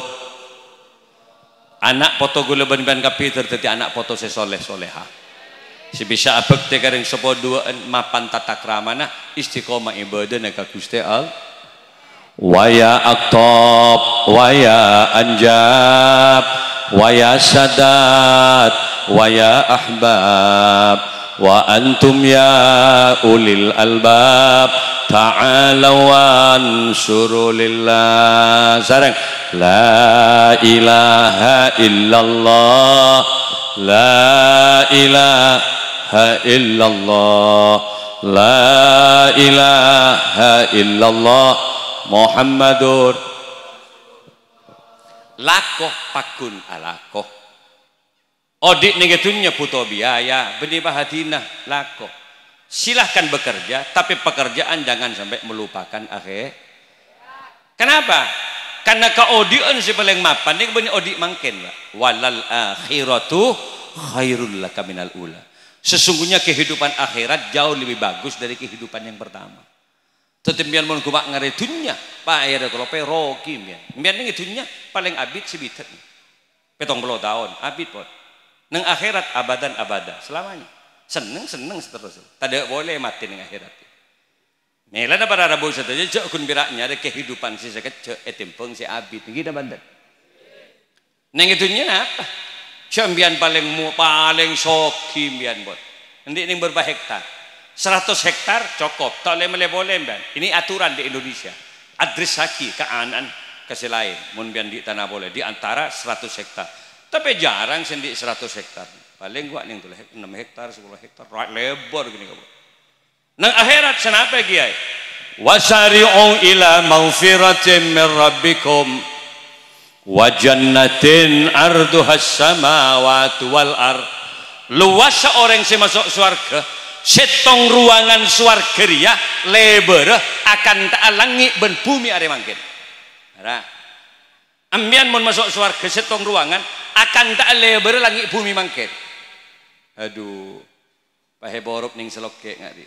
anak foto gula ban-ban kapi terteti anak foto sesoleh soleha si bisa abek tekareng sepo duaan mapan tata kramana istiqomah ibadah naka Gusti al wa ya aqtab wa ya anjab wa ya sadat wa ya ahbab wa antum ya ulil albab ta'alaw ansuru lillah. Sarang la ilaha illallah la ilaha illallah la ilaha illallah Muhammadur lakoh pakun alakoh odik negetunya puto biaya benih bahatina lakoh. Silahkan bekerja tapi pekerjaan jangan sampai melupakan akhir. Kenapa? Karena keodian si paling mapan ini benih odik mangken walal akhiratu khairul laka minal ula. Sesungguhnya kehidupan akhirat jauh lebih bagus dari kehidupan yang pertama. Tetembian mon kumak ngare dunya pak ya kalau pe roki mian mian ini dunya paling abid sebitet petong puluh tahun abid pot neng akhirat abadan abada selamanya seneng seneng seterusnya tidak boleh mati neng akhirat melana para rabu saja jauh kun biraknya ada kehidupan si sekecil etempeng si abid tinggi dah bandan neng dunya apa sembian paling mu paling soki mian bot nanti neng berapa hektar seratus hektar cukup tak boleh boleh kan ini aturan di Indonesia adres haki ke anan ke selain mun bian di tanah boleh di antara seratus hektar tapi jarang sendi seratus hektar paling gua ning tuh enam hektar sepuluh hektar lebar gini kamu nang akhirat senapa kiai wasari'u ila maghfiratin min rabbikum wa jannatin arduhas samawati wal ard luas orang yang masuk surga setong ruangan swarga ria lebar akan ta'alangi ben bumi are mangkin. Nah, ambian mun masuk swarga setong ruangan akan tak lebar langit bumi mangkin. Aduh, pahe borup ning seloke ngadi.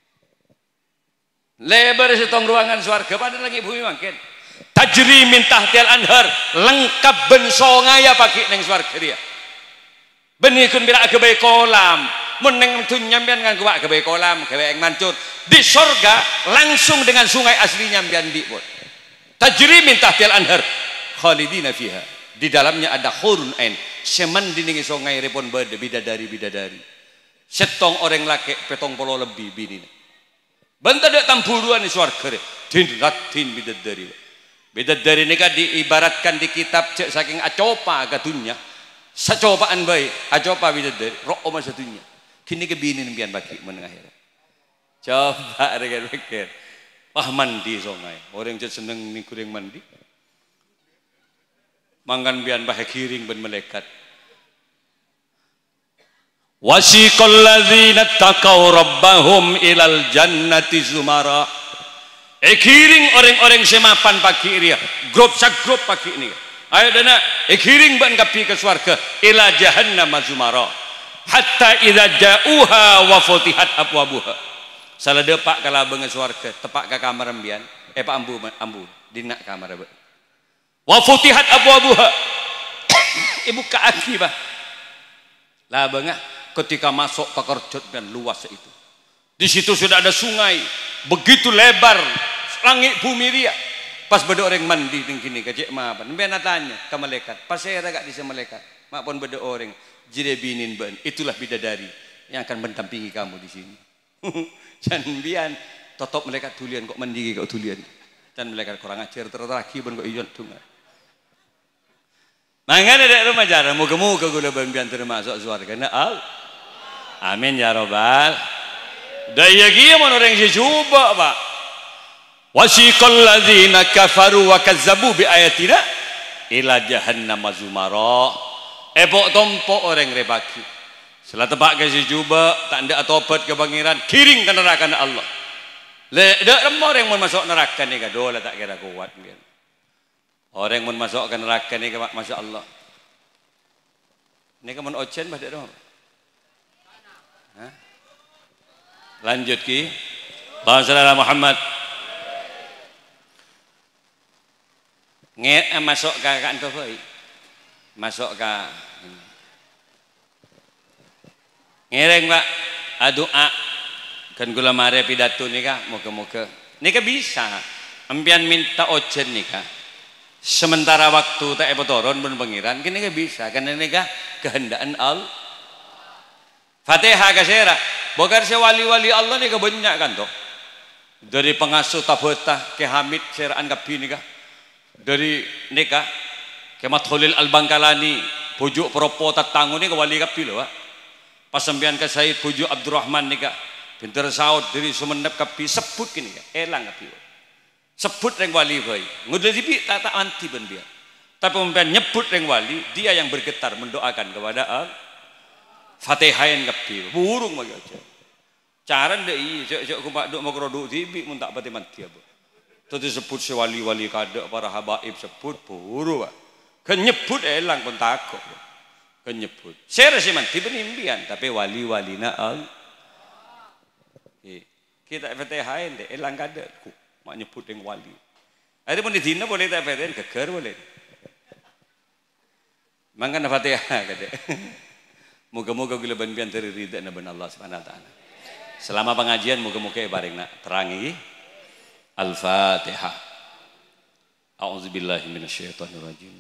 Lebar setong ruangan swarga pada langit bumi mangkin. Tajri min tahtil anhar lengkap ben songaya paki ning swarga ria. Benikun bila ke kolam meneng dunya mbian kan kuak ke kolam ke yang mancur di sorga langsung dengan sungai aslinya mbian di bot tajri min tahtil anhar khalidina fiha di dalamnya ada hurun ain seman di ningi sungai repon beda bidadari bidadari setong orang laki petong polo lebih bini bentar dek tampuluan di swarga din ratin bidadari bidadari ini kan diibaratkan di kitab cek saking acopa ke dunya secobaan baik acopa bidadari roh oma satunya kini kebinin bian baki menengah akhirat coba dengan pikir wah mandi sungai orang yang seneng ni kuring mandi mangan bian bahaya kiring ben melekat wasiqal ladzina taqaw rabbahum ilal jannati zumara eh kiring orang-orang semapan pagi ria grup sak grup pagi ini ayo dana eh kiring ban kapi ke swarga ila jahannam zumara hatta idza ja'uha wa futihat abwabuha salah depak kala beungeus swarga tepak ka kamar mbian eh pak ambu ambu dina kamar be wa futihat abwabuha ibu ka aki bah lah beungah ketika masuk pekerjot dan luas itu di situ sudah ada sungai begitu lebar langit bumi ria pas beda orang mandi ning kini kecek mapan mbian tanya ka malaikat pas saya agak di malaikat mak pun beda orang jire binin ben itulah bidadari yang akan mendampingi kamu di sini. Jangan bian totop mereka tulian kok mandi kok tulian dan mereka kurang ajar terlaki ben kok ijon tunga. Mangane dek rumah jarang muga-muga gula ben bian termasuk surga na al. Amin ya robbal. Daya kieu mun orang si coba Pak. Wasiqal ladzina kafaru wa kazzabu bi ayatina ila jahannam zumara. Epok tompo orang rebaki setelah tebak ke si juba tak ada tobat ke pangeran kiring ke neraka Allah le dak orang mau masuk neraka ni ka dola tak kira kuat kan orang mau masuk ke neraka ni ka masya Allah ni ka mun ocen bah dak dong lanjut ki Allahumma Muhammad nge masuk ke kantor baik masuk ke ngereng Pak adu'a kan gula mare pidato nih kak moga-moga nih bisa ampian minta ojen nikah sementara waktu tak ebotoron pun pengiran kini gak bisa karena nikah kehendaan Allah. Fatihah kasera bukan si wali-wali Allah nih kebanyak kan toh dari pengasuh tabetah ke Hamid seraan kapi nikah dari nikah ke Matholil Al-Bangkalani pujuk propo tatangu nih ke wali kapi loh pak pas sembian ke Said pujuk Abdurrahman nikah pinter saud dari Sumenep kapi sebut kini kan elang kapi sebut reng wali boy ngudah dibi tak tak anti ben dia tapi umpian nyebut reng wali dia yang bergetar mendoakan kepada Allah. Fatihain kapi burung bagi aja cara ndak iya cok cok kumpak duk mau produk dibi mun tak pati mati apa tu disebut si wali-wali kada para habaib sebut buru pak kan nyebut elang pun takut kan nyebut saya sih mati penimpian tapi wali-wali na Allah kita fatihain deh elang kada ku mak nyebut yang wali ada pun di dina boleh tak fatihain geger boleh mangkan fatihah kada. Moga-moga gila ban-ban dari ridha na ban Allah Subhanahu wa taala. Selama pengajian moga-moga bareng nak terangi Al-Fatihah. A'udzubillahi minasyaitonir rajim.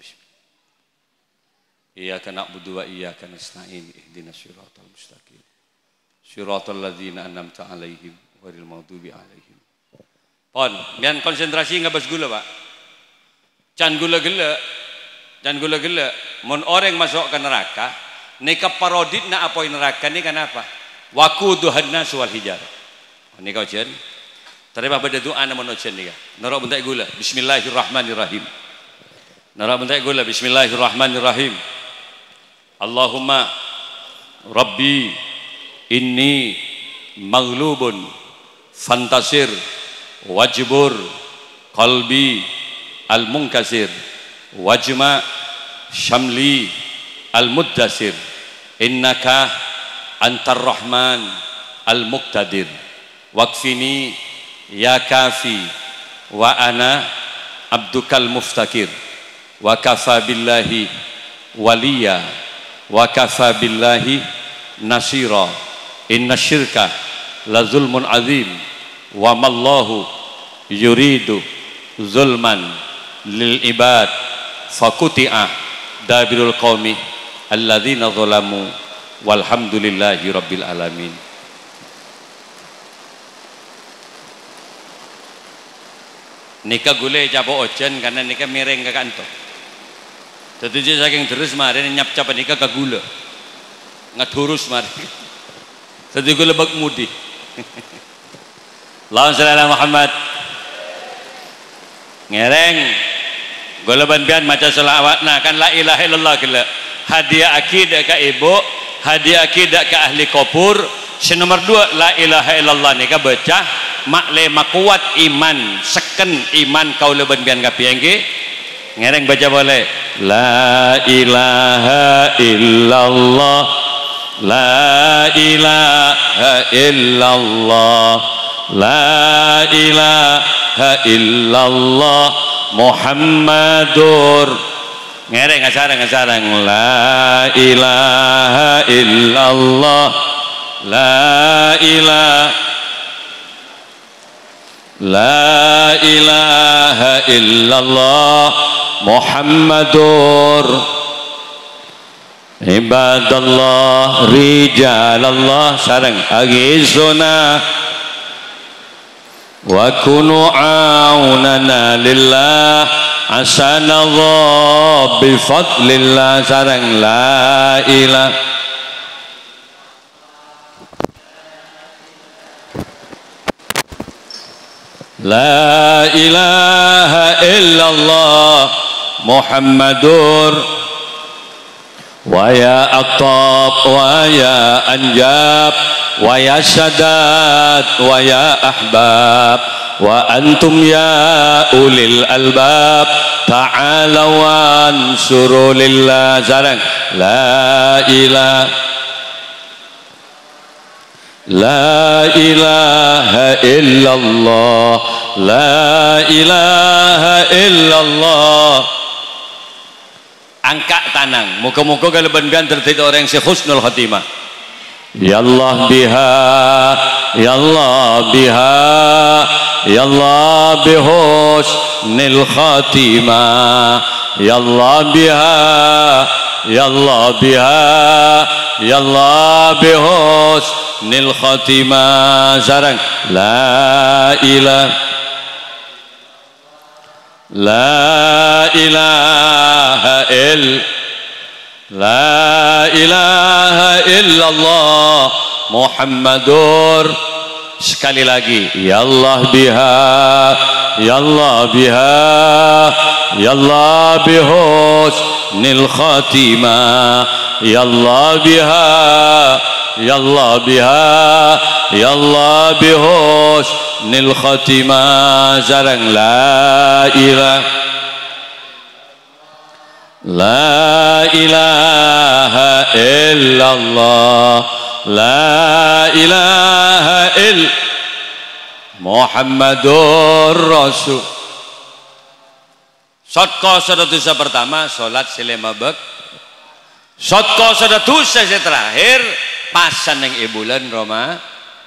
Iyyaka na'budu wa iyyaka nasta'in ihdinas siratal mustaqim. Siratal ladzina an'amta 'alaihim ghairil maghdubi 'alaihim. Pon, bian konsentrasi ngabas gula, Pak. Can gula-gula. Can gula-gula mun orang masuk ke neraka nikah parodit na apoy neraka ni kenapa? Waquduhan nas wal hijar. Ni kau jen. Terima pada doa na mun jen ni. Narok bentak gula. Bismillahirrahmanirrahim. Narok bentak gula. Bismillahirrahmanirrahim. Allahumma Rabbi inni maghlubun fantasir wajbur qalbi al-munkasir wajma syamli al-muddasir innaka antar rahman al-muqtadir waqfini ya kafi wa ana abdukal muftakir wa kafa billahi waliya wa kafa billahi nasira inna syirka la zulmun azim wa mallahu yuridu zulman lil ibad fakuti'ah dabirul qawmi alladzina zalamu walhamdulillahi rabbil alamin. Nikah gule capo ojen karena nikah miring ke kantor. Jadi saking terus mari nyap cap nikah ke gula ngadurus mari. Jadi gula bak mudi. Allahumma shalli ala Muhammad. Ngereng gula ban-ban maca selawat nah kan la ilaha illallah gila. Hadiah akidah ke ibu, hadiah akidah ke ahli kubur. Si nomor dua la ilaha illallah nika baca makle makuat iman seken iman kau leban bian kapiengki ngereng baca boleh la ilaha illallah la ilaha illallah la ilaha illallah Muhammadur ngereng ngasarang ngasarang la ilaha illallah la ilaha la ilaha illallah Muhammadur ibadallah rijalallah sarang agizuna wa kunu aunana lillah asanallah bifadlillah sarang la ilaha la ilaha illallah Muhammadur wa ya aqtab wa ya anjab wa ya sadat wa ya ahbab wa antum ya ulil albab ta'alaw ansuru lillah sarang la ilaha la ilaha illallah la ilaha illallah angkat tanang muka-muka kalau ben-ben tertidur orang si husnul khatimah ya Allah biha ya Allah biha ya Allah bihusnil khatimah, ya Allah biha, ya Allah biha, ya Allah bihusnil khatimah. Sarang la ilaha La ilaha ill La ilaha illallah Muhammadur. Sekali lagi, ya Allah biha, ya Allah biha, ya Allah bihusnil khatimah, ya Allah biha, ya Allah biha, ya Allah bihusnil khatimah. Zarang la ilaha La ilaha illallah, la ilaha ill Muhammadur Rasul. Sotko sadatusa pertama salat selema bek. Sotko sadatusa terakhir pasan yang bulan Roma.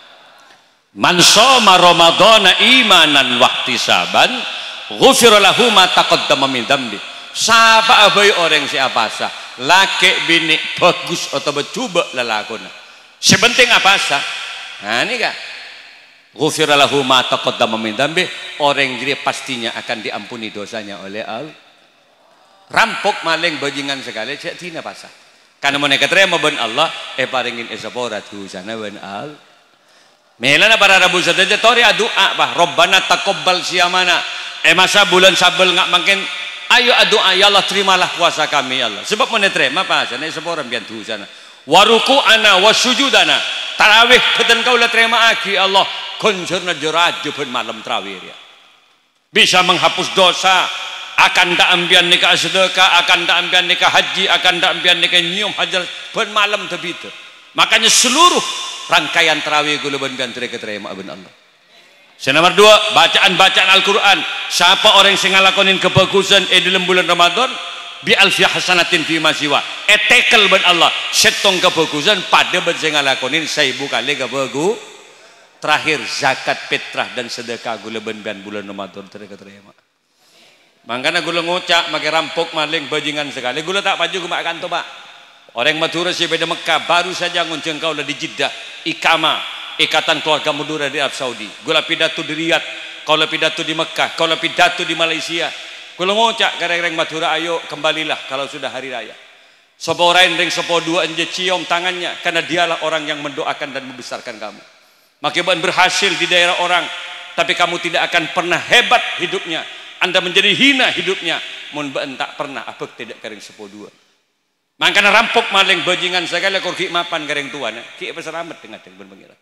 Man shoma Ramadhana imanan wahtisaban ghufira lahu ma taqaddama min dzambi. Sapa abai orang siapa sah laki bini bagus atau bercoba lelakona sebenting apa sah. Nah ini kan ghufira lahu ma taqaddama min dzambi, orang jadi pastinya akan diampuni dosanya oleh Allah. Rampok maling bajingan sekali cek tina pasah karena mereka terima ben Allah eh paringin esaporat husana ben Allah. Melana para rabu saja tori doa bah Rabbana taqabbal siyamana eh masa bulan sabel ngak makin. Ayo doa ya Allah terimalah puasa kami ya Allah. Sebab mana terima apa sana seorang biar tu sana. Waruku ana wasujudana tarawih keten kau lah terima aki Allah koncerna jeraju pun malam tarawih ya. Bisa menghapus dosa, akan tak ambian nikah sedekah, akan tak ambian nikah haji, akan tak ambian nikah nyium hajar pun malam terbit. Makanya seluruh rangkaian tarawih gula ben biar terima abin Allah. Nomor dua, bacaan-bacaan Al-Quran. Siapa orang yang ngalakonin kebagusan eh dalam bulan Ramadan bi alfi hasanatin fi masiwa etekel ben Allah setong kebagusan pada ben sing ngalakonin seribu kali kebagu. Terakhir zakat fitrah dan sedekah gula ben bulan Ramadan terima. Makanya gula ngocak makai rampok maling bajingan sekali gula tak paju kumak kanto pak. Orang Madura si beda Mekah baru saja ngunceng kau lah di Jeddah ikama Ikatan Keluarga Madura di Arab Saudi. Gula pidato di Riyadh, kau lah pidato di Mekah, kau lah pidato di Malaysia. Gula ngocak kareng-reng Madura ayo kembalilah kalau sudah hari raya. Sopo orang ring sopo dua enje cium tangannya karena dialah orang yang mendoakan dan membesarkan kamu. Makiban berhasil di daerah orang, tapi kamu tidak akan pernah hebat hidupnya. Anda menjadi hina hidupnya. Mun tak pernah apa tidak kareng sopo dua. Makanya rampok maling bajingan segala kor ki mapan kareng tuan. Ki peseramet dengan dengan pengira.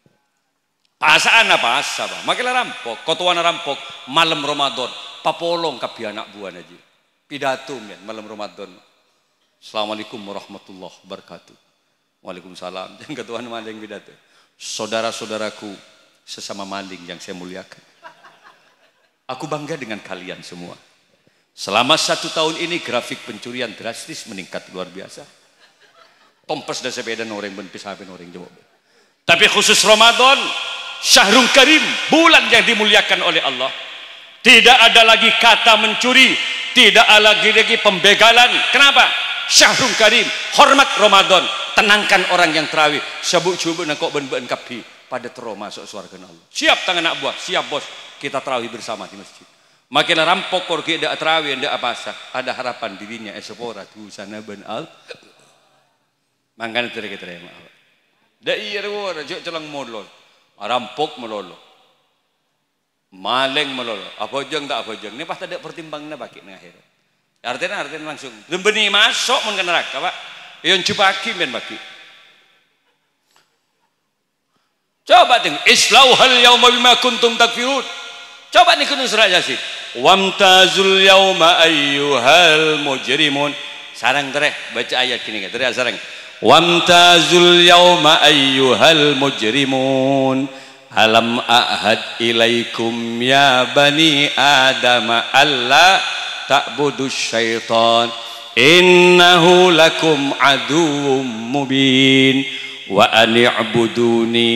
Pasaan apa asa pak? Makilah rampok, kotuan rampok malam Ramadan, papolong kapi anak buah aja. Pidato men malam Ramadan. Assalamualaikum warahmatullahi wabarakatuh. Waalaikumsalam. Dan ketuaan maling pidato. Saudara-saudaraku sesama maling yang saya muliakan. Aku bangga dengan kalian semua. Selama satu tahun ini grafik pencurian drastis meningkat luar biasa. Tompes dan sepeda orang benpisapin orang jawab. Tapi khusus Ramadan. Syahrul Karim, bulan yang dimuliakan oleh Allah. Tidak ada lagi kata mencuri, tidak ada lagi lagi pembegalan. Kenapa? Syahrul Karim, hormat Ramadan, tenangkan orang yang terawih. Sebut cuba nak kok ben-ben kapi pada terus masuk surga Allah. Siap tangan anak buah, siap bos, kita terawih bersama di masjid. Makin rampok kor kita terawih ndak apa sah, ada harapan dirinya esopora tu sana ben al. Mangkan kita terima. Dak iya ora jok celang molol. Rampok melolo, maling melolo, apa jeng tak apa jeng. Ini pasti ada pertimbangnya bagi akhir. Artinya artinya langsung. Lembeni masuk mungkin neraka pak. Yang cupaki men bagi. Coba tengok. Islauhal yauma bima kuntum takfirun. Coba nih kunus raja sih. Wamtazul yauma ayyuhal mujrimun. Sarang tereh baca ayat kini kan. Tereh sarang. Wamtazul yawma ayyuhal mujrimun alam a'had ilaikum ya bani adama alla ta'budus syaitan innahu lakum aduwwum mubin wa ani'buduni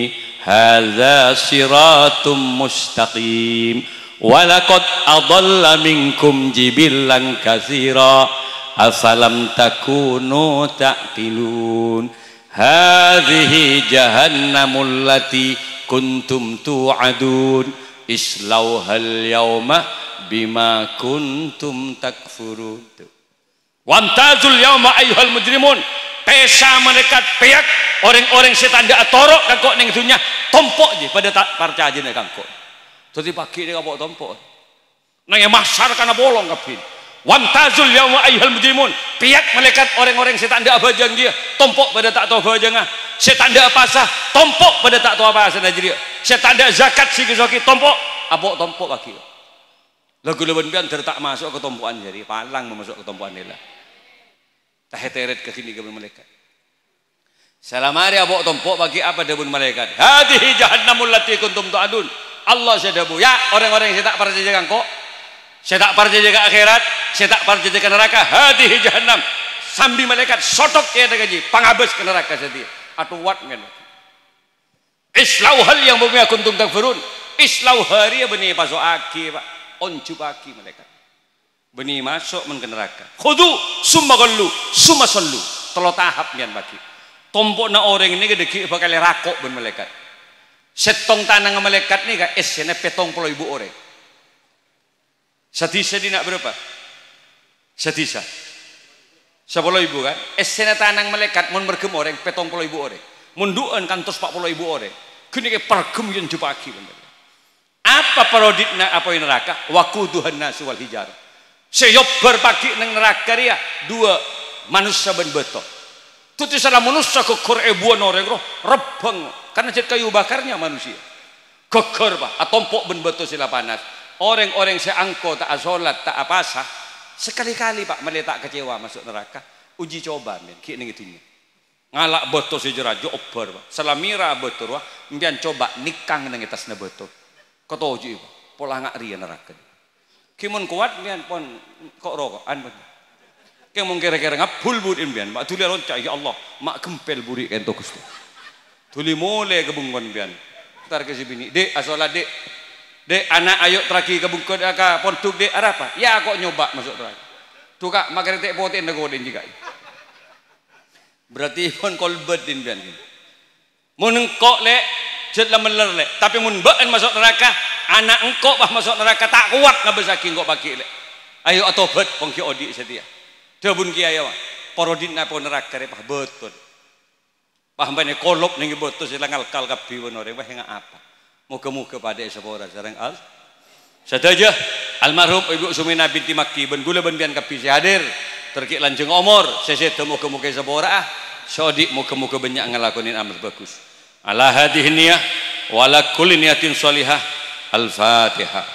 hadza siratum mustaqim wa laqad adalla minkum jibillan katsira afalam takunu ta'qilun hadhihi jahannamul lati kuntum tu'adun islauhal yawma bima kuntum takfurun. Wamtazul yawma ayyuhal mujrimun, pesa malaikat piak orang-orang setan dak torok kangkok ning dunya tompok je pada tak percaya nek kangkok. Dadi pagi dia kapok tompok. Nang masar kana bolong kabeh. Wamtazul yawma ayyuhal mujrimun, piak malaikat orang-orang setan dak bajang dia tompok pada tak tahu bajang. Setan dak pasah tompok pada tak tahu apa asal dia. Setan dak zakat sigi-sigi tompok apok tompok kaki. Lagu leban pian tertak masuk ke tompokan jadi palang masuk ke tompokan dia. Taheteret ke sini ke malaikat. Salamari abok tompok bagi apa debun malaikat. Hadhihi jahannamul lati kuntum tu'adun. Allah sedabu ya orang-orang yang saya tak percaya kangkok. Saya tak percaya ke akhirat, saya tak percaya ke neraka. Hadhihi jahannam. Sambil malaikat sotok ya gaji pangabes ke neraka sedih. Atau wat kan. Islauhal yang bumi kuntum takfurun. Islauhari ya benih pasok aki Pak. Onju aki malaikat. Benih masuk men ke neraka. Khudu summa gallu summa sallu. Telo tahap nian bagi. Tompok na orang ini gedeki bakal rakok ben malaikat. Setong tanang malaikat ni ka esene petong puluh ibu orang. Sadisa di nak berapa? Sadisa. Sepuluh ibu kan? Esene tanang malaikat mun bergem orang petong puluh ibu orang. Munduan kantos empat puluh ibu orang. Kini ke pergem yang jupaki ben. Apa paroditna apa yang neraka? Waquduhan nasu wal hijar. Seyobar pagi nang neraka dia dua manusia ben beto. Tuti salah manusia kekor ebuan orang roh rebeng karena jet kayu bakarnya manusia. Kekor bah atompok ben beto sila panas. Orang-orang seangko tak asolat tak apasa sekali-kali Pak meletak kecewa masuk neraka. Uji coba men ki ning itunya. Ngalak beto sejerajo ober Pak. Salamira beto wah mbian coba nikang nang atasna beto. Kotoji Pak. Pola ngari neraka. Kimun kuat mian pon kok rokokan pun. Ki mung kira-kira ngabul burin mian, mak tuli loncak ya Allah, mak gempel buri kento Gusti. Tuli mole kebungkon mian. Entar ke si bini, "Dek, asolat Dek. Dek, anak ayo traki kebungkon ka pontuk Dek arah apa?" "Ya kok nyoba masuk traki." "Tuh Kak, makare tek poten negoden juga." Berarti pon kolbet din mian. Mun engkok lek jet lemeler lek, tapi mun beun masuk neraka anak engkau bah masuk neraka tak kuat ngabesaki engkau bagi lek. Ayo atobat pongki odi setia. Dabun kiai mah. Parodin napa neraka re pah betul. Pah mbane kolop ning betul silang alkal kabeh wonore wah nga apa. Muga-muga pada sepora sareng al. Sadaja almarhum Ibu Sumina binti Makki ben gula ben bian kabeh hadir. Terkik lanjeng omor sesed muga-muga sepora ah. Sodik muga-muga banyak ngelakonin amal bagus. Ala hadhihi niyah wa ala kulli niyatin shalihah. Al-Fatihah.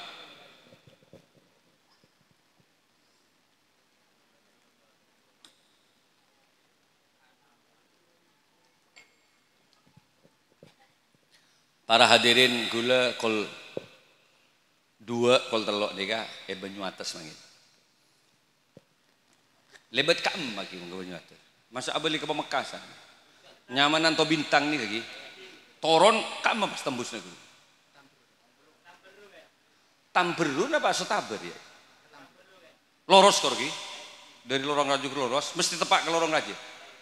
Para hadirin gula kol dua kol telok nika e banyu atas mangin. Lebet kam lagi mung banyu atas. Masa abeli ke Pamekasan. Nyamanan to bintang nih lagi. Toron kam pas tembus niku. Tamberun apa setaber ya? Loros korgi dari lorong raja ke loros mesti tepak ke lorong raja.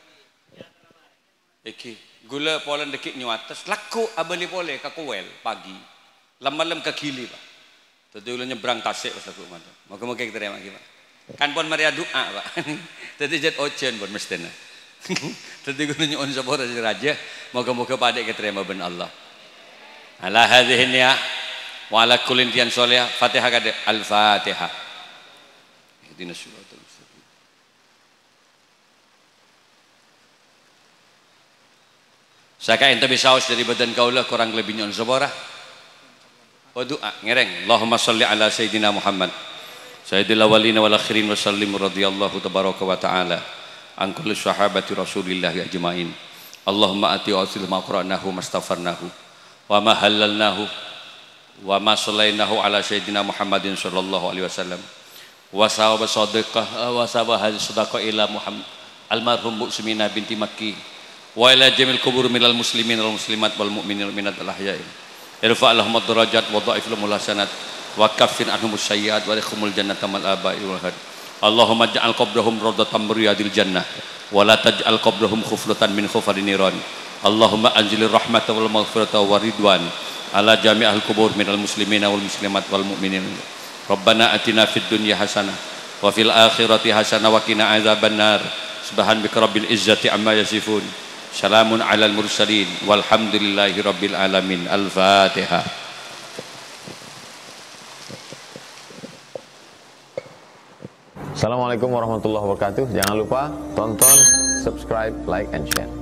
Iki gula polen dekik nyuates laku abali pole ke kuel pagi lem-lem ke gili Pak. Tadi ulah nyebrang Tasik pas aku mantan. Moga-moga kita terima Pak. Kan pon Maria doa Pak. Tadi jet ojen pon mestena. Tadi gula nyuon sapora si raja. Moga-moga padek kita terima ben Allah. Ala hadhihi niyah wa ala kullin tiyan sholih. Fatihah kade al-Fatihah. Ihdinas siratal mustaqim. Saka ente bisa aus dari badan kaulah kurang lebih nyon sabara. Wa doa ngereng. Allahumma sholli ala sayyidina Muhammad sayyidil awwalin wal akhirin wa sallim radhiyallahu tabaraka wa taala an kulli sahabati Rasulillah ajmain. Allahumma ati wasil ma qara'nahu mastaghfarnahu wa ma halalnahu wa ma sallainahu ala sayyidina Muhammadin sallallahu alaihi wasallam wa sawaba sadaqah wa sawaba hadis sadaqah ila Muhammad almarhum Muslimina binti Makki wa ila jamil kubur minal muslimin wal muslimat wal mu'minin wal mu'minat al ahya'i irfa' lahum ad-darajat wa dha'if lahum al-hasanat wa kaffir anhum as-sayyi'at wa adkhilhumul jannata mal aba'i wal had. Allahumma ij'al qabrahum rawdatan min riyadil jannah wa la taj'al qabrahum khufratan min khufari niran. Allahumma anzilir rahmata wal maghfirata wa ridwan ala jami'il kubur minal muslimina wal muslimat wal mu'minin. Rabbana atina fid dunya hasanah wa fil akhirati hasanah wa qina adzabannar. Subhanaka rabbil izzati amma yasifun. Salamun alal mursalin walhamdulillahi rabbil alamin. Al-Fatihah. Assalamualaikum warahmatullahi wabarakatuh. Jangan lupa tonton, subscribe, like, and share.